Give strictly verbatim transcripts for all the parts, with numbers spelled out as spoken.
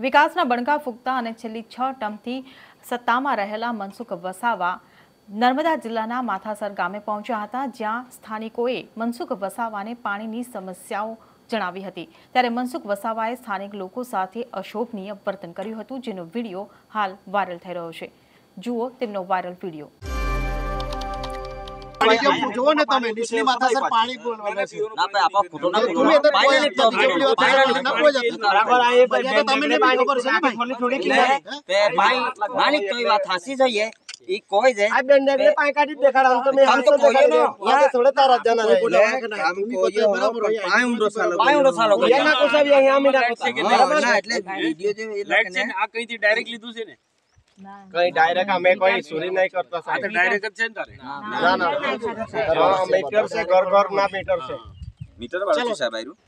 વિકાસના બણકા ફૂંકતા અને છેલ્લી છ ટર્મથી સત્તામાં રહેલા મનસુખ વસાવા નર્મદા જિલ્લાના માથાસર ગામે પહોંચ્યા હતા, જ્યાં સ્થાનિકોએ મનસુખ વસાવાને પાણીની સમસ્યાઓ જણાવી હતી। ત્યારે મનસુખ વસાવાએ સ્થાનિક લોકો સાથે અશોભનીય વર્તન કર્યું હતું, જેનો વિડીયો હાલ વાયરલ થઈ રહ્યો છે। જુઓ તેમનો વાયરલ વિડીયો। जो ने તમે નીચલી માથા સર પાણી બોલવાના છે ના ભાઈ આપા ફોટો ના તમે તો કોઈ જબલી વાત ના કોઈ જતા બરાબર આ એ તમે ને પાણી ખબર છે ને ભાઈ થોડી થોડી તે ભાઈ માલિક તો વાત હાસી જોઈએ ઈ કોઈ છે આ બેંડે ને પાણી કાઢી દેખાડો તમે આમ તો કોઈ ને યે થોડે તારા જના રહે આમ કોઈ બરાબર પાણી ઉંડો સાલો પાણી ઉંડો સાલો એના કોસા બી અહીંયા અમે રાખો બરાબર ના એટલે વિડિયો જે લાઈટ છે ને આ કઈથી ડાયરેક્ટ લીધું છે ને કઈ ડાયરેક્ટ અમે કોઈ ચોરી નહીં કરતા સાહેબ ડાયરેક્ટ જ છે ને તારે ના ના હા મીટર છે ઘર ઘર ના મીટર છે મીટર વાળા છે સાહેબ આયરું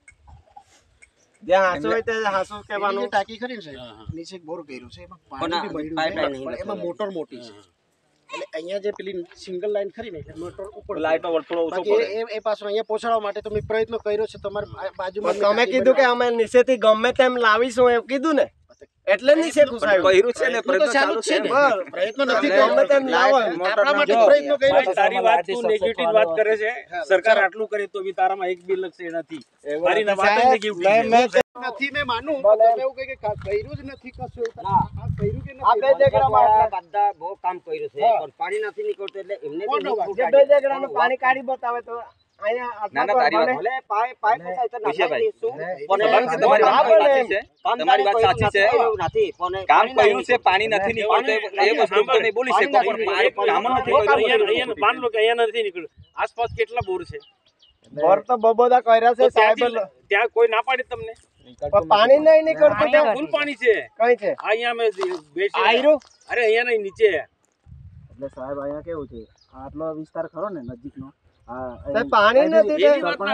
જ્યાં હાસો હોય તે હાસો કહેવાનું ટાકી ખરી છે નીચે બોર કર્યું છે એમાં પાણી બી મળ્યું છે એમાં મોટર મોટી છે એટલે અહીંયા જે પેલી સિંગલ લાઈન ખરી ને મોટર ઉપર લાઈટનો વળતળો ઓછો પડે એ એ પાછો અહીંયા પહોંચાડવા માટે તો મેં પ્રયત્ન કર્યો છે તમારી બાજુમાં તમે કીધું કે અમે નીચેથી ગમે તેમ લાવીશું એમ કીધું ને એટલે નીચે કુસાયું કર્યું છે ને પ્રયત્ન ચાલુ છે ને પ્રયત્ન નથી ગમે તેમ લાવો આપણા માટે પ્રયત્ન કર્યો તારી વાત તું નેગેટિવ વાત કરે છે સરકાર આટલું કરે તો બી તારામાં એક બી લક્ષ નથી તારી વાત જ નેગેટિવ નથી મે માનું તમે એવું કહે કે કર્યું જ નથી કશું આ કર્યું કે નથી આ બે જગડામાં આટલા બધા બહુ કામ કર્યું છે પણ પાણી નથી નીકળતું એટલે એમને જે બે જગડાનું પાણી કાઢી બતાવે તો આયા ના ના તારી વાત ભલે પાઈ પાઈ પોસાય તો નાખી દઈશું પણ તમારી વાત સાચી છે તમારી વાત સાચી છે નથી પણ કામ કર્યું છે પાણી નથી નીકળતું એ વસ્તુ તમે બોલી શકો પણ પાણી કામ નથી કર્યું અહીંયા માન લો કે અહીંયા નથી નીકળ્યું આસપાસ કેટલા બોર છે બોર તો બબોદા કર્યા છે સાહેબ ત્યાં કોઈ ના પાડે તમને પણ પાણી નહીં નીકળતું ત્યાં ફૂલ પાણી છે કઈ છે અહીંયા મે બેસી આયરો અરે અહીંયા નહીં નીચે એટલે સાહેબ અહીંયા કેવું છે આટલો વિસ્તાર ખરો ને નજીકનો હા પાણી નથી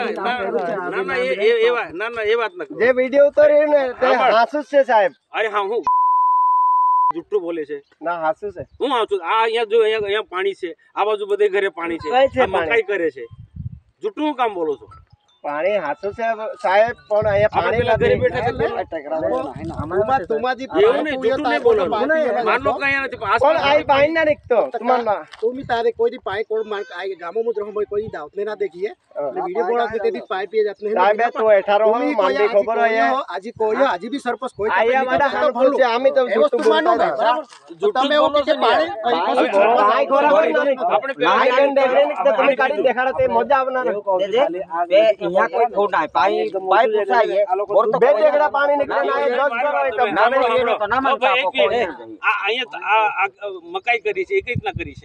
ના ના એ એ ના ના એ વાત ન જે વિડિયો ઉતાર્યો ને તે હાસુ છે સાહેબ અરે હા હું જુઠ્ઠું બોલે છે ના હાસુ છે હું હાસુ આ અહીંયા જો અહીંયા અહીંયા પાણી છે આ બાજુ બધે ઘરે પાણી છે મકાઈ કરે છે જુઠ્ઠું કામ બોલો છો પાણી હાસુ છે સાહેબ પણ અહીંયા પાણી ઘરે બેઠા છે અમારા તમાજી એવું નહીં જુઠ્ઠું નહીં બોલો માન લો કે અહીંયા નથી પણ આઈ પાણી ના નીકતો તમારા તુમી તારે કોઈ દી પાઈ કોડ માર આઈ ગામો મુદ્ર હોય કોઈ દાવતને ના દેખીએ વિડિયો બોલા કે તેદી પાઈ પીએ જાત નહીં સાહેબ તો અઠારો માંડી ખબર હોય આજી કોઈ આજી બી સરપંચ કોઈ આયા માડા હાલ ભૂલ છે આમી તો જુઠ્ઠું માનો બરાબર જુઠ્ઠું મે એવું કે પાણી પાઈ ખોરા આપણે પાઈ ગંડે ને તમે કાઢી દેખાડો તે મજા આવનાર બે यहाँ कोई छोड़ ना पाई पाई पूछाइए और तो બે જગડા પાણી નીકળે ના એ દસ કરો તો ના ના તો ના માનતા આ અહીંયા આ મકાઈ કરી છે એ કઈ રીતના કરી છે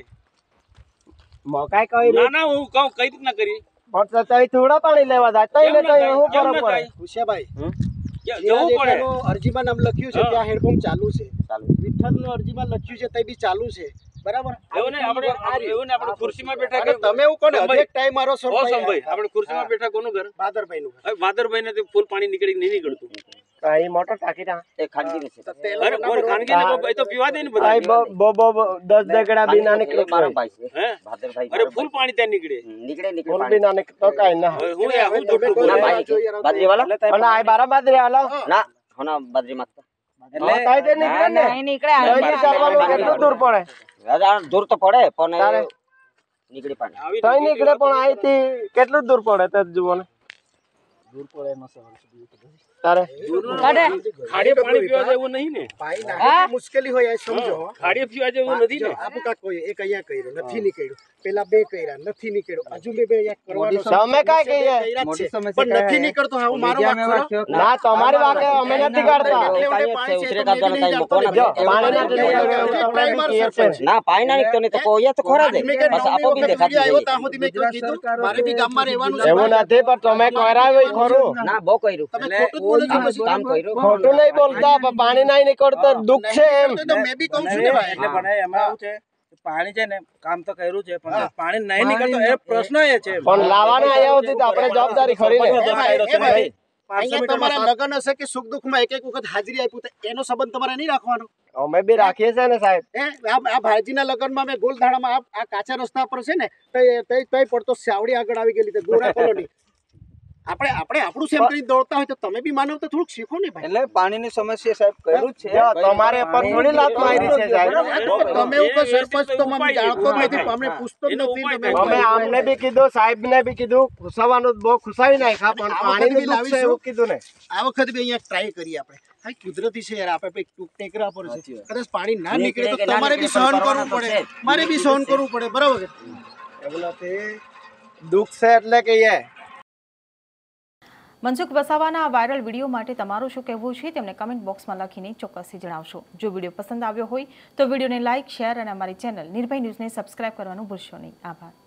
મકાઈ કઈ ના ના હું કહું કઈ રીતના કરી પણ તઈ થોડા પાણી લેવા જાય તઈ ને તઈ હું કરો પડે ખુશિયાભાઈ જવું પડે અરજીમાં નામ લખ્યું છે ત્યાં હેડપંપ ચાલુ છે ચાલુ વિઠ્ઠલનું અરજીમાં લખ્યું છે તઈ બી ચાલુ છે બરાબર એવું ને આપણે એવું ને આપણે ખુરશીમાં બેઠા કે તમે એવું કોને એક ટાઈમ મારો સર ભાઈ આપણે ખુરશીમાં બેઠા કોનું ઘર બાદરભાઈ નું હવે બાદરભાઈ ને ફૂલ પાણી નીકળી નહીં નીકળતું કાઈ મોટર ટાંકી તા એ ખાનગી છે અરે કોણ ખાનગી ને ભાઈ તો પીવા દે ને બધા બો બો દસ જગડા બી ના નીકળે મારા ભાઈ હે બાદરભાઈ અરે ફૂલ પાણી ત્યાં નીકળે નીકળે નીકળે ફૂલ બી ના નીકળતો કાઈ ના હું હું જુઠ્ઠું ના ભાઈ બાદરી વાળા અને આ બારા બાદરી વાળા ના હોના બાદરી મત એટલે તાઈ દે નીકળે ને નહીં નીકળે આ ચાલવાનું કેટલું દૂર પડે દૂર તો પડે પણ નીકળી પાણી તઈ નીકળે પણ આઈથી કેટલું દૂર પડે તે જુઓ ને દૂર પડે એમાં સવાલ તારે કાડે ખાડી પાણી પીવા જેવું નહીં ને પાઈ ના મુશ્કેલી હોય એ સમજો ખાડી પીવા જેવું નથી ને આપુ કા કોઈ એક અહીંયા કર્યો નથી નીકળ્યો પેલા બે કર્યા નથી નીકળ્યો હજુ બે બે એક કરવાનો તમે કાઈ કહીએ મોટી સમસ્યા પણ નથી નીકળતો હા મારો વાત ના તમારી વાત અમે નથી કાઢતા ઉતરે કાઢતા નથી કોના પાણી ના ના પાણી ના નીકળતો ને તો કોઈ તો ખોરા દે બસ આપો બી દેખાતી આવ્યો તા સુધી મેં કીધું મારે બી ગામમાં રહેવાનું છે એવું નથી પણ તમે કરાવ્યો ખરું ના બહુ કર્યું તમે ખોટું કામ કર્યું ખોટું નહીં બોલતા પાણી નહીં નીકળતો દુઃખ છે એમ તો મે બી કહું છું ને ભાઈ એટલે પણ એમાં આવું છે પાણી છે ને કામ તો કર્યું છે પણ પાણી નહીં નીકળતો એ પ્રશ્ન એ છે પણ લાવવાના આયા હતી તો આપણે જવાબદારી ખરી ને ભાઈ અહીંયા તમારા લગન હશે કે સુખ દુઃખ માં એક એક વખત હાજરી આપ્યું તો એનો સંબંધ તમારે નહીં રાખવાનો અમે બી રાખીએ છે ને સાહેબ એ આ ભાઈજીના લગનમાં મેં ગોલધાડામાં આ કાચા રસ્તા પર છે ને તઈ તઈ પડતો સાવડી આગળ આવી ગયેલી તે ગોરા કોલોની આપણે આપણે આપણું સેમ કરી દોડતા હોય તો તમે બી માનવ તો થોડુંક શીખો ને ભાઈ. એટલે પાણીની સમસ્યા સાહેબ કરેલું છે, તમારે પર થોડી લાત મારી છે સાહેબ. તમે એવું કહો સરપંચ તો મને જાણતો જ નથી, અમને પૂછતો જ નથી. તમે અમે આમને બી કીધું, સાહેબને બી કીધું, ખુસાવાનું બહુ ખુસાવી નાખ્યા, પણ પાણીની દુઃખ છે એવું કીધું ને. આ વખત બી અહીંયા ટ્રાય કરીએ આપણે. હા, કુદરતી છે યાર, આપણે ટેકરા પર છે, કદાચ પાણી ના નીકળે તો તમારે બી સહન કરવું પડે, મારે બી સહન કરવું પડે, બરાબર છે? એવું નથી, દુઃખ છે એટલે કહીએ. મનસુખ વસાવાના આ વાયરલ વિડીયો માટે તમારું શું કહેવું છે તેમને કમેન્ટ બોક્સમાં લખીને ચોક્કસથી જણાવશો. જો વિડીયો પસંદ આવ્યો હોય તો વિડીયોને લાઇક, શેર અને અમારી ચેનલ નિર્ભય ન્યૂઝને સબસ્ક્રાઇબ કરવાનું ભૂલશો નહીં. આભાર.